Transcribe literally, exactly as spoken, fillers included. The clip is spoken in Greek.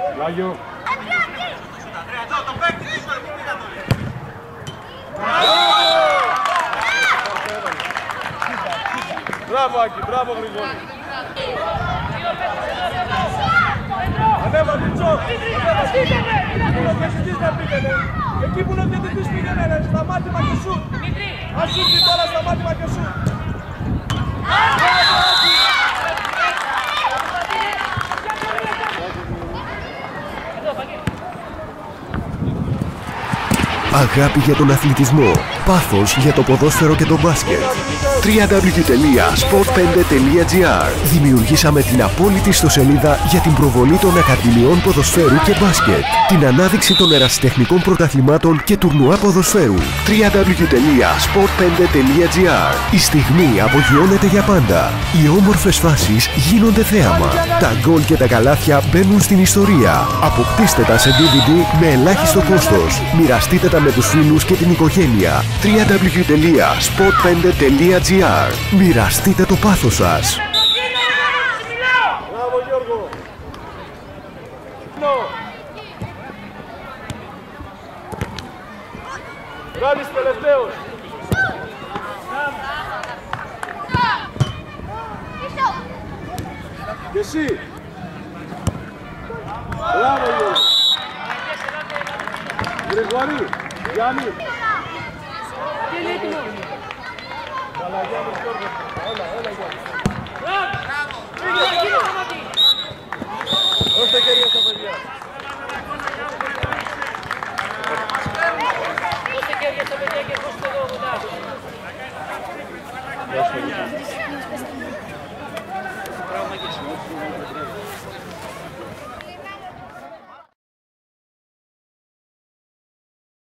Λάγιο. Μπράβο Άκη, μπράβο Γρηγόρη. Ανέβα Μιτσό, ανέβα πήγαινε. Εκεί που είναι ο διαιτητής να πήγαινε. Εκεί που είναι ο διαιτητής πήγαινε, σταμάτημα και σουτ. Αν σουτ την μπάλα, σταμάτημα και σουτ. Αγάπη για τον αθλητισμό, πάθος για το ποδόσφαιρο και το μπάσκετ. double-u double-u double-u τελεία σπορτ πέντε τελεία τζι άρ. Δημιουργήσαμε την απόλυτη ιστοσελίδα για την προβολή των ακαδημιών ποδοσφαίρου και μπάσκετ, την ανάδειξη των ερασιτεχνικών πρωταθλημάτων και τουρνουά ποδοσφαίρου. double-u double-u double-u τελεία σπορτ πέντε τελεία τζι άρ. Η στιγμή απογειώνεται για πάντα. Οι όμορφες φάσεις γίνονται θέαμα. Τα γκολ και τα καλάθια μπαίνουν στην ιστορία. Αποκτήστε τα σε ντι βι ντι με ελάχιστο κόστος. Μοιραστείτε τα με τους φίλους και την οικογένεια. double-u double-u double-u τελεία σπορτ πέντε τελεία τζι άρ. Μοιραστείτε το πάθος σας. Μπράβο Γιώργο. Ράνης τελευταίος. Και εσύ. Μπράβο Γιώργο. Γρηγόρη, Γιάννη. Καλά Γιάννη Γιώργο. Έλα, έλα Γιάννη. Δώστε χέρια στα παιδιά. Δώστε χέρια στα παιδιά και δώστε εδώ κοντά. Μπράβο Μαγκής.